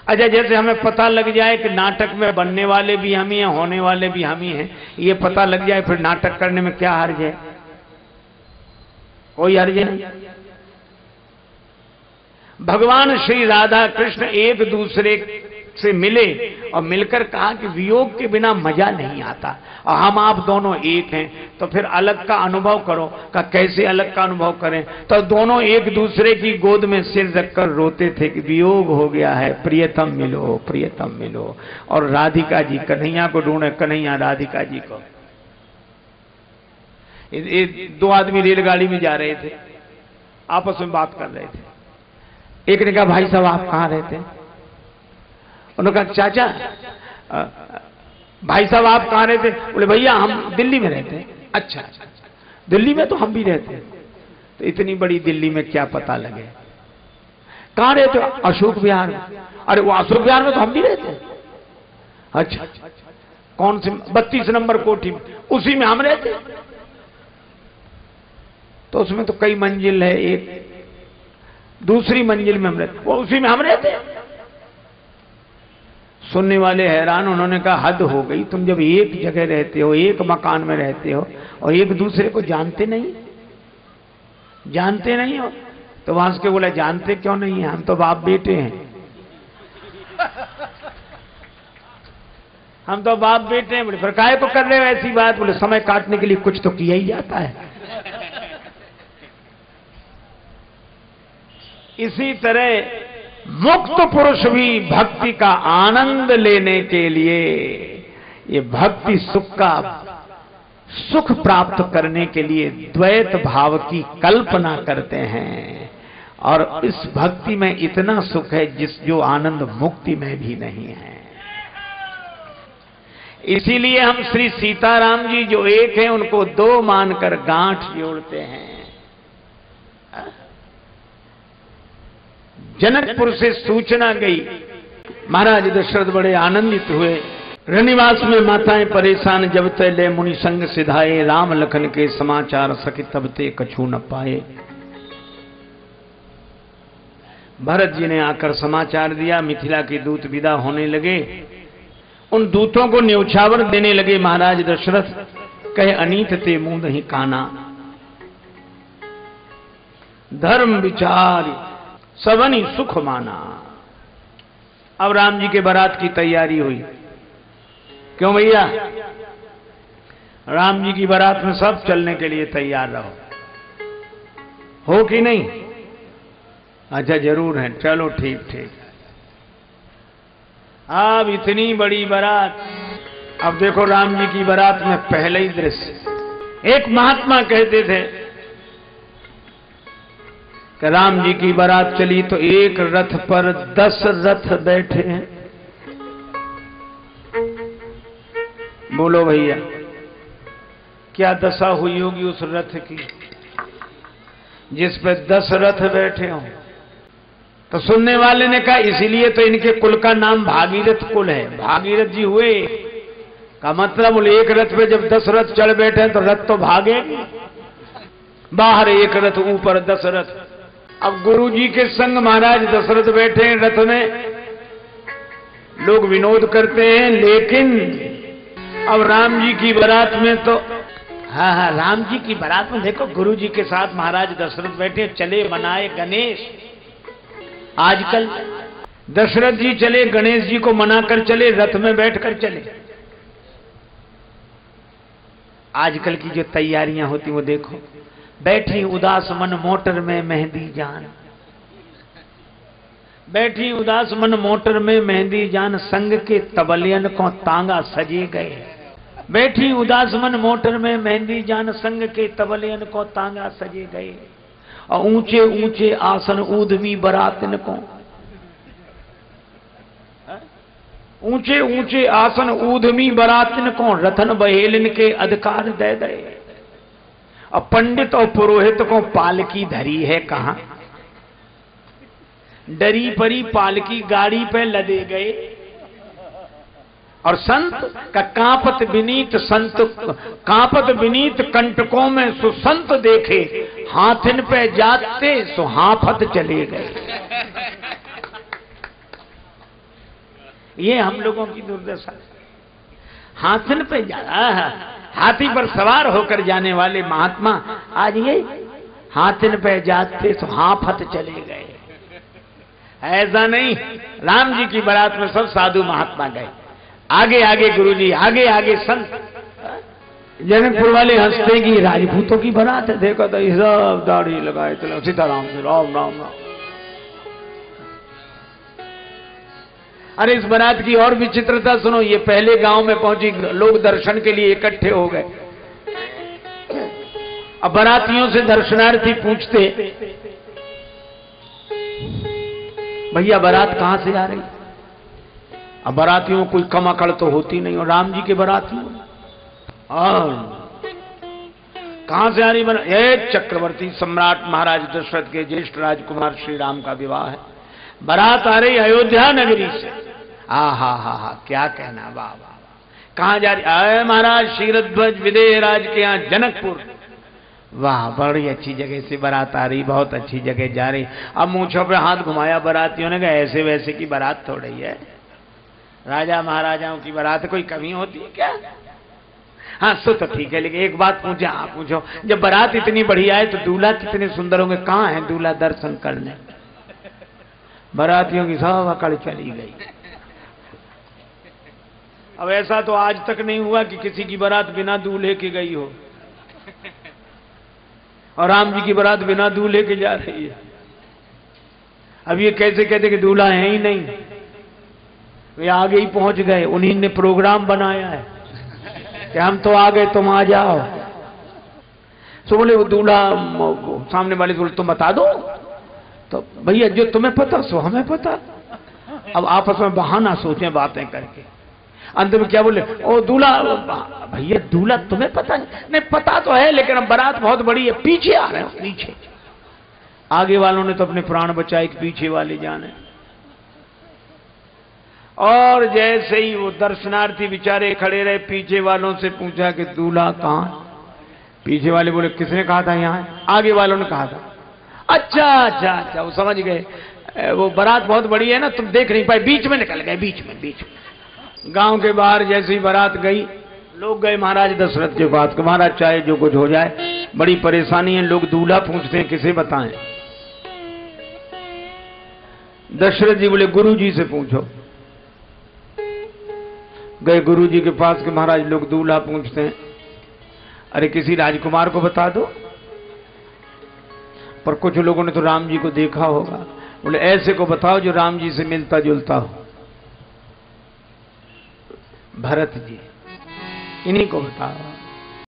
अच्छा, जैसे हमें पता लग जाए कि नाटक में बनने वाले भी हम ही हैं, होने वाले भी हम ही हैं, ये पता लग जाए, फिर नाटक करने में क्या हर्ज है? कोई हर्ज नहीं। भगवान श्री राधा कृष्ण एक दूसरे से मिले और मिलकर कहा कि वियोग के बिना मजा नहीं आता, और हम आप दोनों एक हैं, तो फिर अलग का अनुभव करो। का कैसे अलग का अनुभव करें? तो दोनों एक दूसरे की गोद में सिर रखकर रोते थे कि वियोग हो गया है, प्रियतम मिलो, प्रियतम मिलो। और राधिका जी कन्हैया को ढूंढे, कन्हैया राधिका जी को। दो आदमी रेलगाड़ी में जा रहे थे, आपस में बात कर रहे थे। एक ने कहा, भाई साहब आप कहां रहते हैं? उन्होंने कहा, चाचा भाई साहब आप कहां रहते? बोले, भैया हम दिल्ली में रहते हैं। अच्छा, दिल्ली में तो हम भी रहते हैं। तो इतनी बड़ी दिल्ली में क्या पता लगे? कहां रहते हो? अशोक विहार में। अरे वो अशोक विहार में तो हम भी रहते हैं। अच्छा, कौन सी? 32 नंबर कोठी में, उसी में हम रहते हैं। तो उसमें तो कई मंजिल है, एक दूसरी मंजिल में हम रहते, वो उसी में हम रहते हैं। सुनने वाले हैरान, उन्होंने कहा, हद हो गई, तुम जब एक जगह रहते हो, एक मकान में रहते हो और एक दूसरे को जानते नहीं हो? तो वहां से बोला, जानते क्यों नहीं है, हम तो बाप बेटे हैं। हम तो बाप बेटे हैं। बोले, फिर काहे को कर रहे हो ऐसी बात? बोले, समय काटने के लिए कुछ तो किया ही जाता है। इसी तरह मुक्त पुरुष भी भक्ति का आनंद लेने के लिए, ये भक्ति सुख प्राप्त करने के लिए द्वैत भाव की कल्पना करते हैं। और इस भक्ति में इतना सुख है जो आनंद मुक्ति में भी नहीं है। इसीलिए हम श्री सीताराम जी जो एक हैं, उनको दो मानकर गांठ जोड़ते हैं। जनकपुर से सूचना गई, महाराज दशरथ बड़े आनंदित हुए। रनिवास में माताएं परेशान, जब तले मुनि संग सिधाए, राम लखन के समाचार सखी तब ते कछु न पाए। भरत जी ने आकर समाचार दिया, मिथिला के दूत विदा होने लगे। उन दूतों को न्यौछावर देने लगे महाराज दशरथ, कहे अनीत ते मुंह नहीं काना, धर्म विचार सबनी सुख माना। अब राम जी के बारात की तैयारी हुई। क्यों भैया? राम जी की बारात में सब चलने के लिए तैयार रहो, हो कि नहीं? अच्छा, जरूर है, चलो ठीक ठीक। अब इतनी बड़ी बारात। अब देखो राम जी की बारात में पहले ही दृश्य। एक महात्मा कहते थे कि राम जी की बारात चली तो एक रथ पर 10 रथ बैठे हैं। बोलो भैया, क्या दशा हुई होगी उस रथ की जिस पे 10 रथ बैठे हों? तो सुनने वाले ने कहा, इसीलिए तो इनके कुल का नाम भागीरथ कुल है। भागीरथ जी हुए का मतलब, बोले एक रथ पे जब 10 रथ चढ़ बैठे हैं तो रथ तो भागेंगे। बाहर एक रथ, ऊपर 10 रथ। अब गुरु जी के संग महाराज दशरथ बैठे हैं रथ में, लोग विनोद करते हैं। लेकिन अब राम जी की बारात में तो, हाँ, राम जी की बारात में देखो गुरु जी के साथ महाराज दशरथ बैठे, चले मनाए गणेश। आजकल दशरथ जी चले, गणेश जी को मनाकर चले, रथ में बैठकर चले। आजकल की जो तैयारियां होती वो देखो। बैठी उदास मन मोटर में मेहंदी जान, बैठी उदास मन मोटर में मेहंदी जान, संग के तबलियन को तांगा सजे गए। बैठी उदास मन मोटर में मेहंदी जान, संग के तबलियन को तांगा सजे गए। और ऊंचे ऊंचे आसन ऊधमी बरातन को, ऊंचे ऊंचे आसन ऊधमी बरातन को, रतन बहेलिन के अधिकार दे गए। और पंडित और पुरोहित को पालकी धरी है कहां? डरी परी पालकी गाड़ी पे लदे गए। और संत का कांपत विनीत संत, कांपत विनीत कंटकों में सुसंत देखे, हाथिन पे जाते सो हाफत चले गए। ये हम लोगों की दुर्दशा। हाथिन पे हाथी पर सवार होकर जाने वाले महात्मा आज ये हाथिन पे जाते तो हाफत चले गए। ऐसा नहीं, राम जी की बारात में सब साधु महात्मा गए, आगे आगे गुरुजी, आगे आगे संत। जनकपुर वाले हंसते कि राजपूतों की बारात है, देखो तो सब दाढ़ी लगाए चलो सीताराम से राम राम राम। अरे इस बारात की और विचित्रता सुनो। ये पहले गांव में पहुंची, लोग दर्शन के लिए इकट्ठे हो गए। अब बारातियों से दर्शनार्थी पूछते, भैया बारात कहां से आ रही? अब बारातियों कोई कम अकड़ तो होती नहीं, और राम जी के बारातियों कहां से आ रही? ये चक्रवर्ती सम्राट महाराज दशरथ के ज्येष्ठ राजकुमार श्री राम का विवाह है, बारात आ रही अयोध्या नगरी से। हा, क्या कहना, वाह वाह वाह। कहां जा रही? आए महाराज क्षीरध्वज विदेह राज के यहाँ जनकपुर। वाह, बड़ी अच्छी जगह से बारात आ रही, बहुत अच्छी जगह जा रही। अब मूंछों पे हाथ घुमाया बारातियों ने, कहा ऐसे वैसे की बारात थोड़ी है, राजा महाराजाओं की बारात कोई कमी होती है क्या? हाँ सो तो ठीक है, लेकिन एक बात पूछे, आप पूछो, जब बारात इतनी बढ़िया है तो दूल्हा कितने सुंदर होंगे, कहाँ है दूल्हा दर्शन करने? बारातियों की सब अकड़ चली गई। अब ऐसा तो आज तक नहीं हुआ कि किसी की बारात बिना दूल्हे के गई हो, और राम जी की बारात बिना दूल्हे के जा रही है। अब ये कैसे कहते कि दूल्हा है ही नहीं, वे आगे ही पहुंच गए, उन्हीं ने प्रोग्राम बनाया है कि हम तो आ गए, तुम आ जाओ। तो बोले वो दूल्हा, सामने वाले बोले तुम बता दो, तो भैया जो तुम्हें पता सो हमें पता। अब आपस में बहाना सोचें बातें करके, अंत में क्या बोले, ओ दूल्हा, भैया दूल्हा तुम्हें पता है? नहीं पता तो है, लेकिन अब बारात बहुत बड़ी है, पीछे आ रहे हो, पीछे। आगे वालों ने तो अपने प्राण बचाए कि पीछे वाले जाने। और जैसे ही वो दर्शनार्थी बेचारे खड़े रहे, पीछे वालों से पूछा कि दूल्हा कहां? पीछे वाले बोले किसने कहा था यहां? आगे वालों ने कहा था। अच्छा, वो समझ गए, वो बारात बहुत बड़ी है ना, तुम देख नहीं पाए, बीच में निकल गए, बीच में। गांव के बाहर जैसे ही बारात गई, लोग गए महाराज दशरथ के पास, महाराज चाहे जो कुछ हो जाए, बड़ी परेशानी है। लोग दूल्हा पूछते हैं, किसे बताएं? दशरथ जी बोले गुरु जी से पूछो। गए गुरु जी के पास के, महाराज लोग दूल्हा पूछते हैं। अरे किसी राजकुमार को बता दो। पर कुछ लोगों ने तो राम जी को देखा होगा, बोले ऐसे को बताओ जो राम जी से मिलता जुलता हो। भरत जी, इन्हीं को बताओ।